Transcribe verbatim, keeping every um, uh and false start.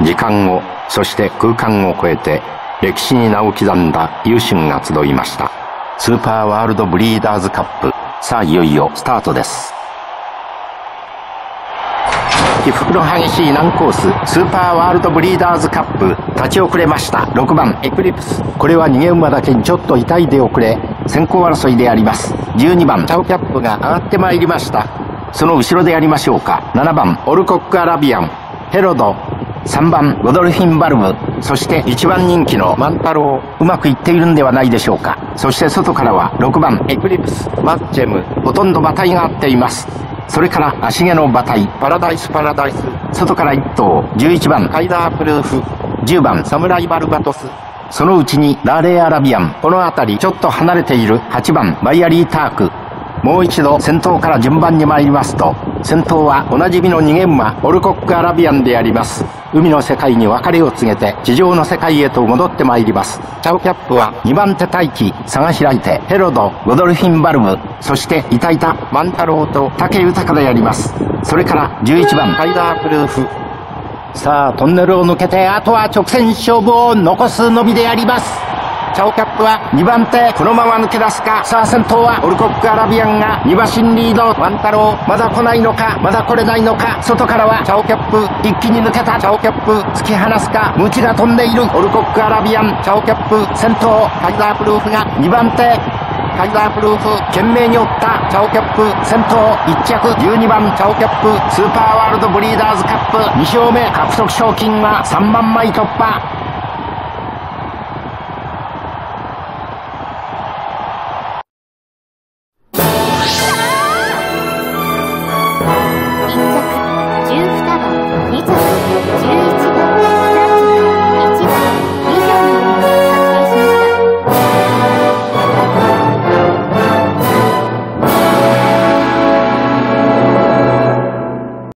時間を、そして空間を超えて歴史に名を刻んだ優秀が集いました。スーパーワールドブリーダーズカップ、さあいよいよスタートです。起伏の激しい難コース、スーパーワールドブリーダーズカップ、立ち遅れました。ろくばんエクリプス、これは逃げ馬だけにちょっと痛いで遅れ、先行争いであります。じゅうにばんチャオキャップが上がってまいりました。その後ろでやりましょうか。ななばんオルコックアラビアン、ヘロド、さんばんゴドルフィンバルブ、そしていちばん人気の万太郎、うまくいっているんではないでしょうか。そして外からはろくばんエクリプス、マッチェム、ほとんど馬体が合っています。それから足毛の馬体、パラダイスパラダイス、外からいっ頭、じゅういちばんハイダープルーフ、じゅうばんサムライバルバトス、そのうちにラーレーアラビアン、この辺りちょっと離れているはちばんバイアリーターク。もう一度先頭から順番に参りますと、先頭はおなじみの逃げ馬オルコックアラビアンであります。海の世界に別れを告げて地上の世界へと戻ってまいります。チャオキャップはにばん手待機、差が開いてヘロド、ゴドルフィンバルブ、そしてイタイタ、万太郎と武豊であります。それからじゅういちばんハイダープルーフ。さあトンネルを抜けてあとは直線勝負を残すのみであります。チャオキャップはにばん手、このまま抜け出すか。さあ先頭はオルコックアラビアンがに馬身リード。万太郎まだ来ないのか、まだ来れないのか。外からはチャオキャップ一気に抜けた。チャオキャップ突き放すか、ムチが飛んでいる。オルコックアラビアン、チャオキャップ先頭、ハイダープルーフがにばん手、ハイダープルーフ懸命に追ったチャオキャップ先頭、いっ着じゅうにばんチャオキャップ、スーパーワールドブリーダーズカップに勝目、獲得賞金はさんまんまい突破。 いっ着じゅうにばんに着じゅう